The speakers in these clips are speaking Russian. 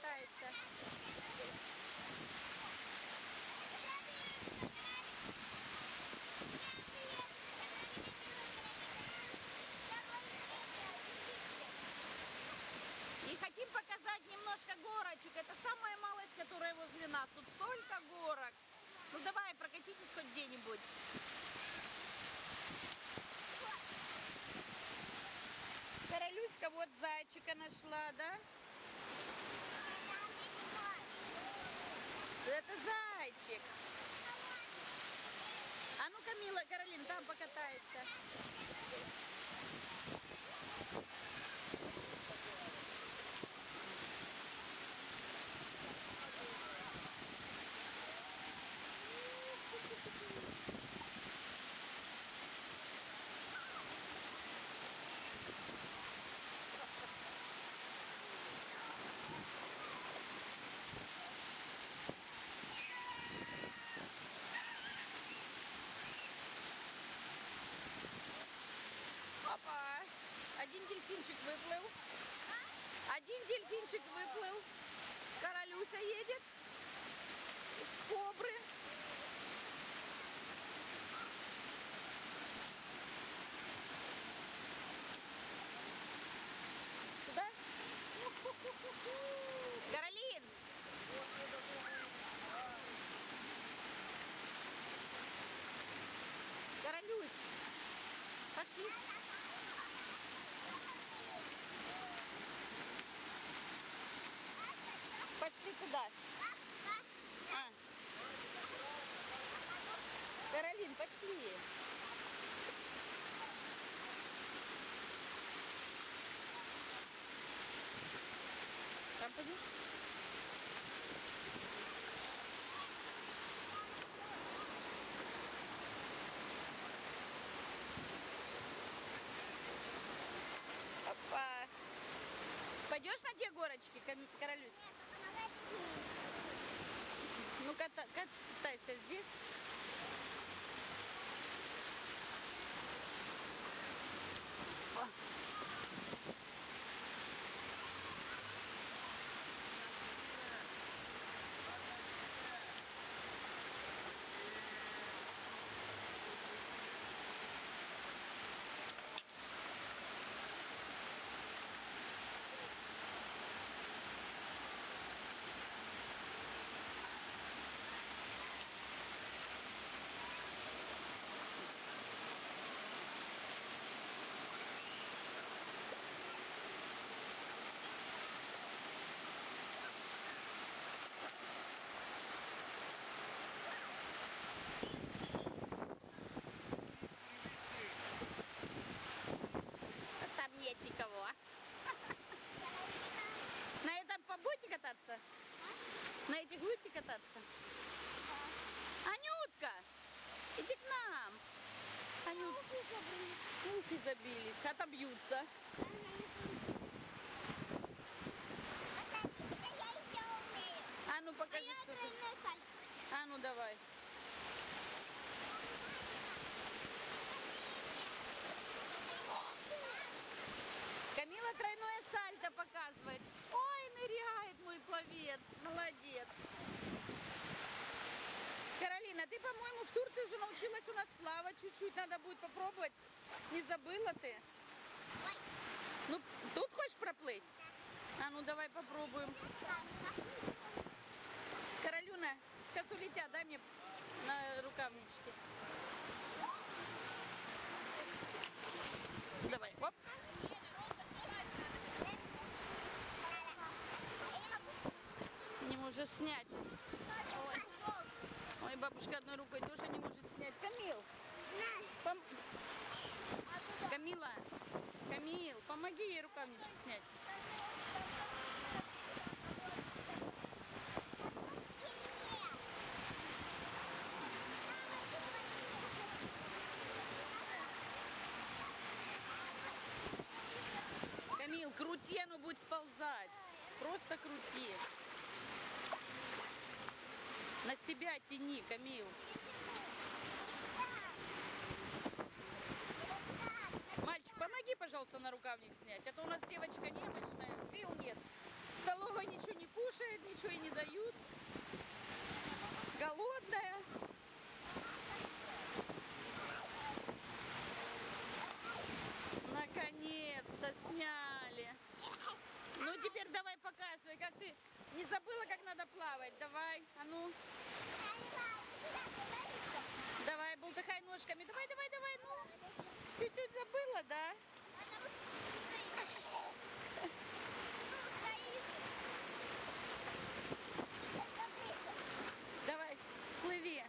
покатается. И хотим показать немножко горочек. Это самая малость, которая возле нас. Тут столько горок. Ну давай, прокатитесь хоть где-нибудь. Королюська вот зайчика нашла, да? Это зайчик. А ну-ка, Мила, Каролин, там покатается. Опа! Один дельфинчик выплыл. Один дельфинчик выплыл. Королюся едет. Из кобры. Сюда? Каролин! Королюсь! Пошли! Пошли туда. А. Каролин, пошли. Там пойдем. Опа. Пойдешь на те горочки, Королюсь? Ну, катайся здесь. О. Там нет никого. На этом будете кататься? На этих будете кататься? Анютка, иди к нам. Анютка. Ухи забились, отобьются. А ну покажи, что ты. А ну давай. Камила тройное сальто показывает. Ой, ныряет мой пловец. Молодец. Каролина, ты, по-моему, в Турции уже научилась у нас плавать чуть-чуть. Надо будет попробовать. Не забыла ты? Ну, тут хочешь проплыть? А ну, давай попробуем. Каролюна, сейчас улетят. Дай мне на рукавнички. Давай, оп. Не можешь снять. Ой. Ой, бабушка одной рукой тоже не может снять. Камил. Камила. Камил, помоги ей рукавничек снять. Камил, крути, оно будет сползать. Просто крути. На себя тяни, Камил. Мальчик, помоги, пожалуйста, на рукавник снять. А то у нас девочка немощная, сил нет. столовой ничего не кушает, ничего ей не дают. Голодная. Наконец-то сняли. Ну теперь давай показывай, как ты не забыла, как надо плавать. Давай, а ну. Давай, болтыхай ножками. Давай, давай, давай, ну. Чуть-чуть забыла, да? Давай, плыви.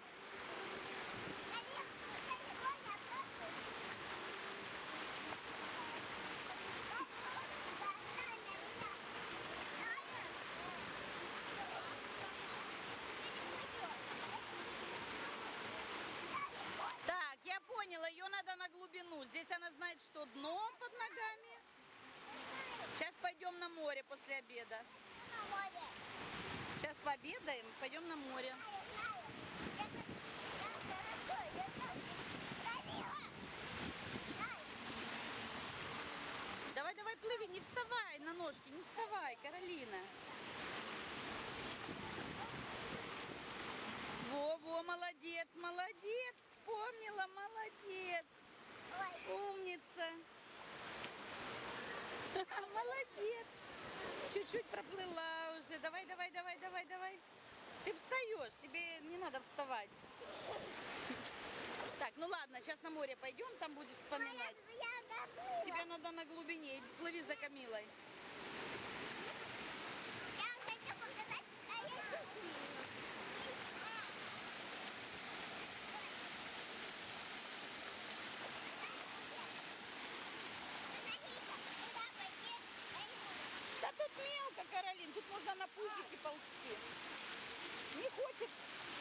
Так, я поняла, ее надо на глубину. Здесь она знает, что дно под ногами. Сейчас пойдем на море после обеда. Сейчас пообедаем, пойдем на море. Давай, давай, плыви, не вставай на ножки, не вставай, Каролина. Во-во, молодец, молодец, вспомнила, молодец. Умница. Молодец. Чуть-чуть проплыла уже. Давай, давай, давай, давай, давай. Ты встаешь, тебе не надо вставать. Так, ну ладно, сейчас на море пойдем, там будешь вспоминать. Тебе надо на глубине, плыви за Камилой. Да тут мелко, Каролин, тут можно на пузике ползти. Не хочет